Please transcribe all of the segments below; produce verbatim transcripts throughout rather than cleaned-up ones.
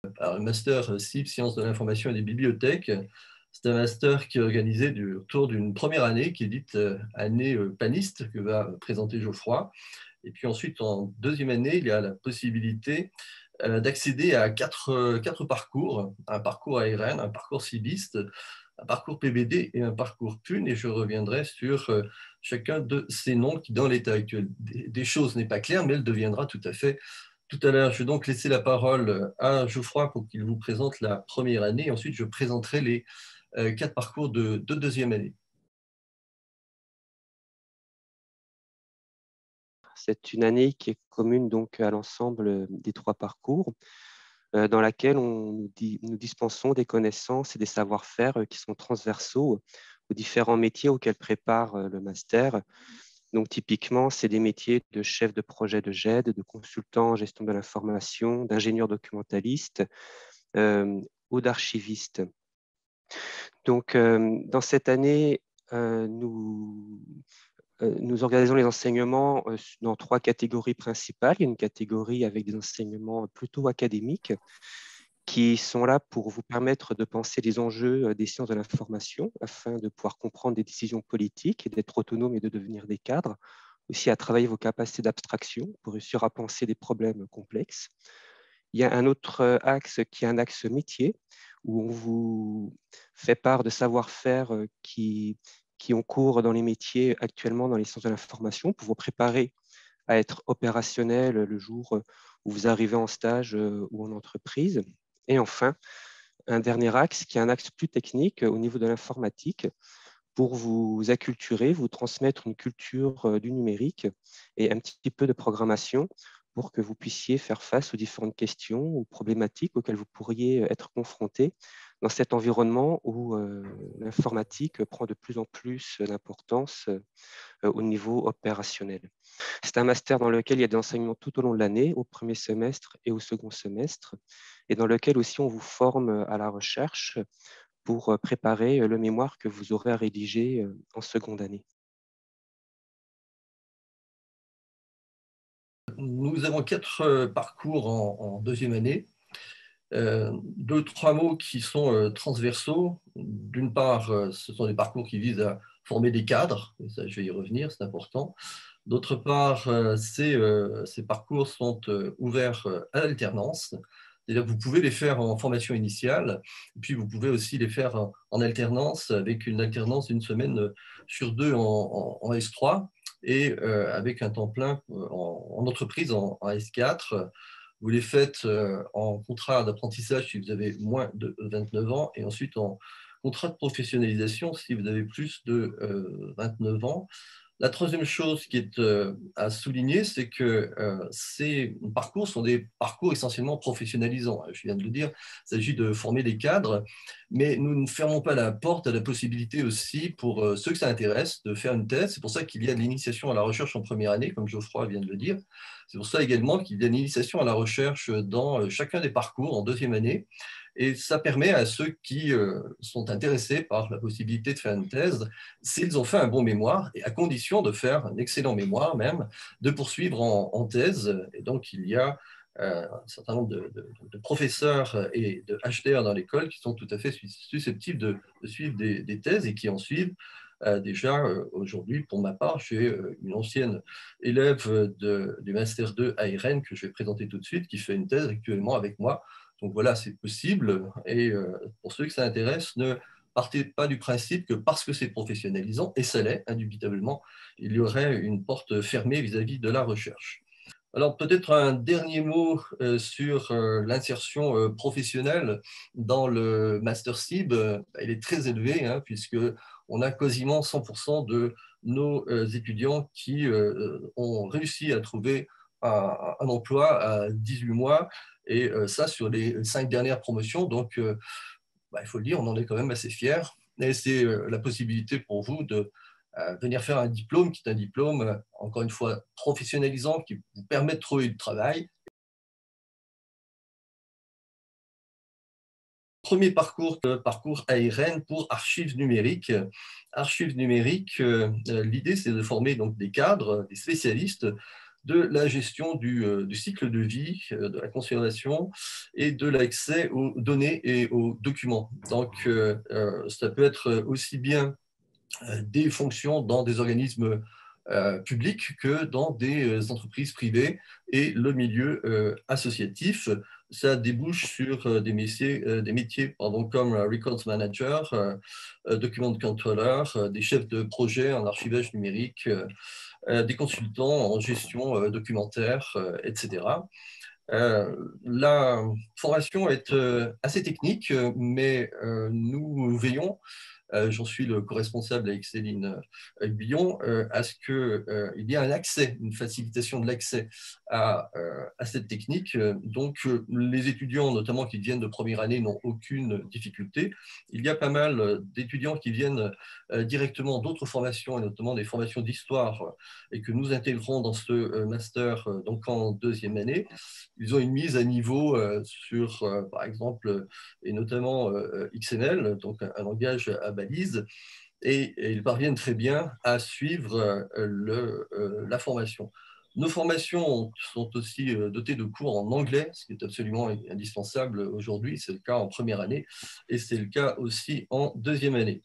Alors, le master C I B, Sciences de l'information et des bibliothèques, c'est un master qui est organisé du, autour d'une première année qui est dite euh, année euh, paniste que va présenter Geoffroy. Et puis ensuite, en deuxième année, il y a la possibilité euh, d'accéder à quatre, euh, quatre parcours, un parcours A R N, un parcours CIBiste, un parcours P B D et un parcours P U N, et je reviendrai sur euh, chacun de ces noms qui, dans l'état actuel des, des choses, n'est pas clair, mais elle deviendra tout à fait tout à l'heure. Je vais donc laisser la parole à Geoffroy pour qu'il vous présente la première année. Ensuite, je présenterai les euh, quatre parcours de, de deuxième année. C'est une année qui est commune donc à l'ensemble des trois parcours, euh, dans laquelle on nous, dit, nous dispensons des connaissances et des savoir-faire qui sont transversaux aux différents métiers auxquels prépare le master. Donc typiquement, c'est des métiers de chef de projet de G E D, de consultant en gestion de l'information, d'ingénieur documentaliste euh, ou d'archiviste. Donc euh, dans cette année, euh, nous Nous organisons les enseignements dans trois catégories principales. Il y a une catégorie avec des enseignements plutôt académiques qui sont là pour vous permettre de penser les enjeux des sciences de l'information afin de pouvoir comprendre des décisions politiques et d'être autonome et de devenir des cadres. Aussi à travailler vos capacités d'abstraction pour réussir à penser des problèmes complexes. Il y a un autre axe qui est un axe métier où on vous fait part de savoir-faire qui qui ont cours dans les métiers actuellement dans les sciences de l'information pour vous préparer à être opérationnel le jour où vous arrivez en stage ou en entreprise. Et enfin, un dernier axe qui est un axe plus technique au niveau de l'informatique pour vous acculturer, vous transmettre une culture du numérique et un petit peu de programmation pour que vous puissiez faire face aux différentes questions ou problématiques auxquelles vous pourriez être confronté dans cet environnement où euh, l'informatique prend de plus en plus d'importance euh, au niveau opérationnel. C'est un master dans lequel il y a des enseignements tout au long de l'année, au premier semestre et au second semestre, et dans lequel aussi on vous forme à la recherche pour préparer le mémoire que vous aurez à rédiger en seconde année. Nous avons quatre parcours en, en deuxième année. Euh, deux, trois mots qui sont euh, transversaux. D'une part, euh, ce sont des parcours qui visent à former des cadres, et ça je vais y revenir, c'est important. D'autre part, euh, ces, euh, ces parcours sont euh, ouverts euh, à l'alternance. C'est-à-dire que vous pouvez les faire en formation initiale, et puis vous pouvez aussi les faire en, en alternance, avec une alternance d'une semaine sur deux en, en, en S trois, et euh, avec un temps plein en, en entreprise en, en S quatre. Vous les faites en contrat d'apprentissage si vous avez moins de vingt-neuf ans, et ensuite en contrat de professionnalisation si vous avez plus de vingt-neuf ans. La troisième chose qui est euh, à souligner, c'est que euh, ces parcours sont des parcours essentiellement professionnalisants. Je viens de le dire, il s'agit de former des cadres, mais nous ne fermons pas la porte à la possibilité aussi pour euh, ceux que ça intéresse de faire une thèse. C'est pour ça qu'il y a de l'initiation à la recherche en première année, comme Geoffroy vient de le dire. C'est pour ça également qu'il y a une initiation à la recherche dans chacun des parcours en deuxième année. Et ça permet à ceux qui euh, sont intéressés par la possibilité de faire une thèse, s'ils ont fait un bon mémoire, et à condition de faire un excellent mémoire même, de poursuivre en, en thèse. Et donc, il y a euh, un certain nombre de, de, de professeurs et de H D R dans l'école qui sont tout à fait susceptibles de, de suivre des, des thèses et qui en suivent. Euh, déjà, euh, aujourd'hui, pour ma part, je suis euh, une ancienne élève de, du Master deux A R N que je vais présenter tout de suite, qui fait une thèse actuellement avec moi. Donc voilà, c'est possible. Et euh, pour ceux que ça intéresse, ne partez pas du principe que parce que c'est professionnalisant, et ça l'est, indubitablement, il y aurait une porte fermée vis-à-vis de la recherche. Alors peut-être un dernier mot euh, sur euh, l'insertion euh, professionnelle dans le Master C I B. Il est très élevé, hein, puisqu'on a quasiment cent pour cent de nos euh, étudiants qui euh, ont réussi à trouver un, un emploi à dix-huit mois, et euh, ça sur les cinq dernières promotions. Donc, euh, bah, il faut le dire, on en est quand même assez fiers. Et c'est euh, la possibilité pour vous de euh, venir faire un diplôme qui est un diplôme, euh, encore une fois, professionnalisant, qui vous permet de trouver du travail. Premier parcours, euh, parcours A R N pour archives numériques. Archives numériques, euh, l'idée c'est de former donc des cadres, des spécialistes de la gestion du, du cycle de vie, de la conservation et de l'accès aux données et aux documents. Donc, euh, ça peut être aussi bien des fonctions dans des organismes euh, publics que dans des entreprises privées et le milieu euh, associatif. Ça débouche sur euh, des métiers, euh, des métiers pardon, comme Records Manager, euh, Document Controller, euh, des chefs de projet en archivage numérique, euh, des consultants en gestion euh, documentaire, euh, et cetera. Euh, la formation est euh, assez technique, mais euh, nous veillons, euh, j'en suis le co-responsable avec Céline euh, Guillon, euh, à ce qu'il euh, y ait un accès, une facilitation de l'accès à, euh, à cette technique. Donc, euh, les étudiants, notamment qui viennent de première année, n'ont aucune difficulté. Il y a pas mal d'étudiants qui viennent euh, directement d'autres formations, et notamment des formations d'histoire, et que nous intégrons dans ce euh, master euh, donc en deuxième année. Ils ont une mise à niveau euh, sur, euh, par exemple, et notamment euh, X M L, donc un, un langage à balises, et, et ils parviennent très bien à suivre euh, le, euh, la formation. Nos formations sont aussi euh, dotées de cours en anglais, ce qui est absolument indispensable aujourd'hui. C'est le cas en première année et c'est le cas aussi en deuxième année.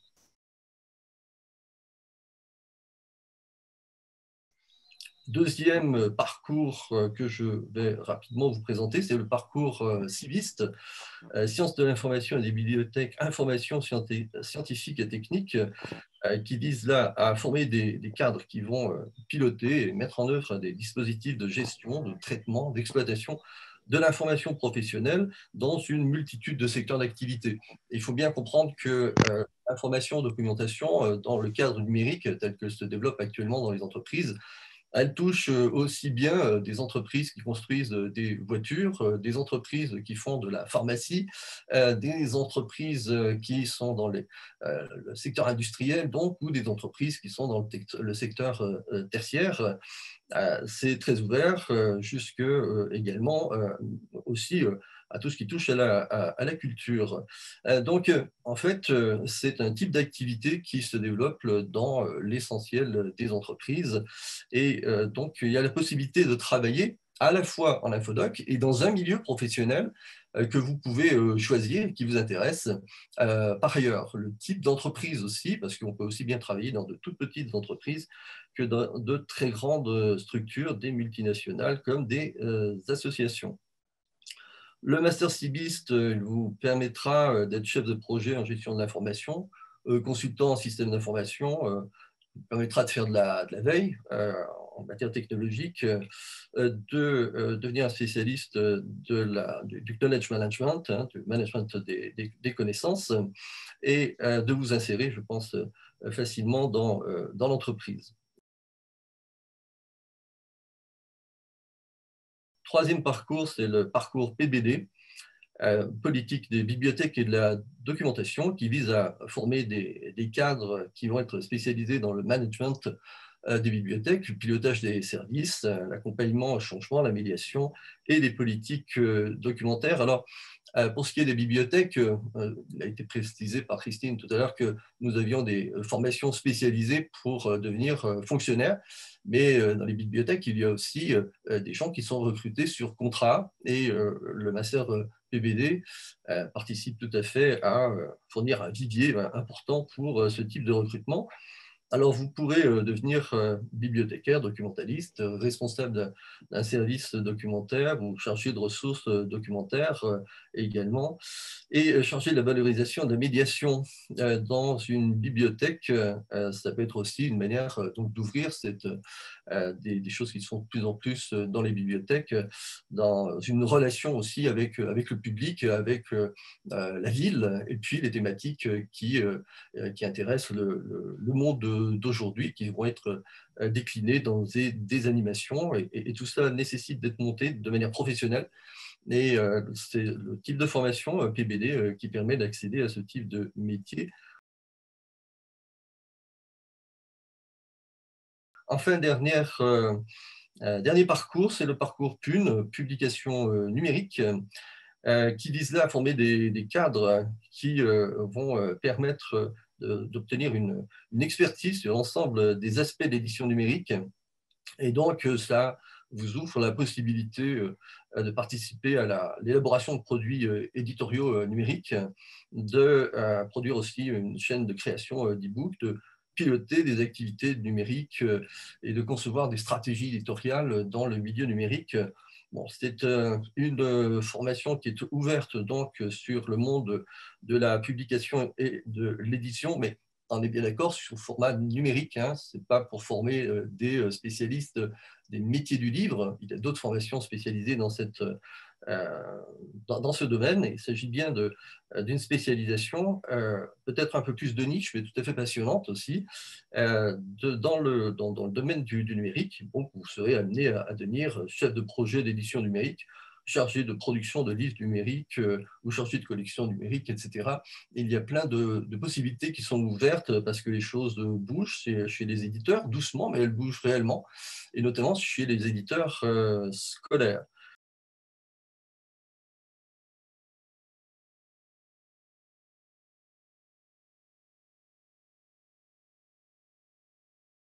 Deuxième parcours que je vais rapidement vous présenter, c'est le parcours civiste, sciences de l'information et des bibliothèques, information scientifique et technique, qui vise là à former des, des cadres qui vont piloter et mettre en œuvre des dispositifs de gestion, de traitement, d'exploitation de l'information professionnelle dans une multitude de secteurs d'activité. Il faut bien comprendre que euh, l'information, documentation, euh, dans le cadre numérique tel que se développe actuellement dans les entreprises, elle touche aussi bien des entreprises qui construisent des voitures, des entreprises qui font de la pharmacie, des entreprises qui sont dans les, le secteur industriel, donc, ou des entreprises qui sont dans le secteur tertiaire. C'est très ouvert, jusque également aussi à tout ce qui touche à la, à, à la culture. Donc, en fait, c'est un type d'activité qui se développe dans l'essentiel des entreprises. Et donc, il y a la possibilité de travailler à la fois en infodoc et dans un milieu professionnel que vous pouvez choisir et qui vous intéresse. Euh, par ailleurs, le type d'entreprise aussi, parce qu'on peut aussi bien travailler dans de toutes petites entreprises que dans de très grandes structures, des multinationales comme des euh, associations. Le master cibiste vous permettra d'être chef de projet en gestion de l'information, euh, consultant en système d'information, euh, vous permettra de faire de la, de la veille euh, en matière technologique, euh, de euh, devenir un spécialiste de la, du, du knowledge management, hein, du management des, des, des connaissances, et euh, de vous insérer, je pense, facilement dans, euh, dans l'entreprise. Troisième parcours, c'est le parcours P B D, euh, politique des bibliothèques et de la documentation, qui vise à former des, des cadres qui vont être spécialisés dans le management euh, des bibliothèques, le pilotage des services, euh, l'accompagnement au changement, la médiation et des politiques euh, documentaires. Alors, euh, pour ce qui est des bibliothèques, euh, il a été précisé par Christine tout à l'heure que nous avions des formations spécialisées pour euh, devenir euh, fonctionnaires. Mais dans les bibliothèques, il y a aussi des gens qui sont recrutés sur contrat et le master P B D participe tout à fait à fournir un vivier important pour ce type de recrutement. Alors, vous pourrez devenir bibliothécaire, documentaliste, responsable d'un service documentaire ou chargé de ressources documentaires également, et chargé de la valorisation de la médiation dans une bibliothèque. Ça peut être aussi une manière d'ouvrir des, des choses qui se font de plus en plus dans les bibliothèques, dans une relation aussi avec, avec le public, avec la ville, et puis les thématiques qui, qui intéressent le, le, le monde d'aujourd'hui, qui vont être déclinées dans des, des animations. Et, et, et tout ça nécessite d'être monté de manière professionnelle. Et euh, c'est le type de formation euh, P B D euh, qui permet d'accéder à ce type de métier. Enfin, dernière, euh, euh, dernier parcours, c'est le parcours P U N, publication euh, numérique, euh, qui vise là à former des, des cadres qui euh, vont euh, permettre d'obtenir une, une expertise sur l'ensemble des aspects d'édition numérique. Et donc, ça vous offre la possibilité de participer à l'élaboration de produits éditoriaux numériques, de produire aussi une chaîne de création d'e-book, de piloter des activités numériques et de concevoir des stratégies éditoriales dans le milieu numérique. Bon, c'est une formation qui est ouverte donc sur le monde de la publication et de l'édition, mais on est bien d'accord sur le format numérique, hein. Ce n'est pas pour former des spécialistes des métiers du livre. Il y a d'autres formations spécialisées dans, cette, euh, dans, dans ce domaine. Il s'agit bien d'une spécialisation, euh, peut-être un peu plus de niche, mais tout à fait passionnante aussi, euh, de, dans, le, dans, dans le domaine du, du numérique. Donc, vous serez amené à, à devenir chef de projet d'édition numérique, chargé de production de livres numériques euh, ou chargé de collection numérique, et cetera. Et il y a plein de, de possibilités qui sont ouvertes parce que les choses bougent chez les éditeurs, doucement, mais elles bougent réellement, et notamment chez les éditeurs euh, scolaires.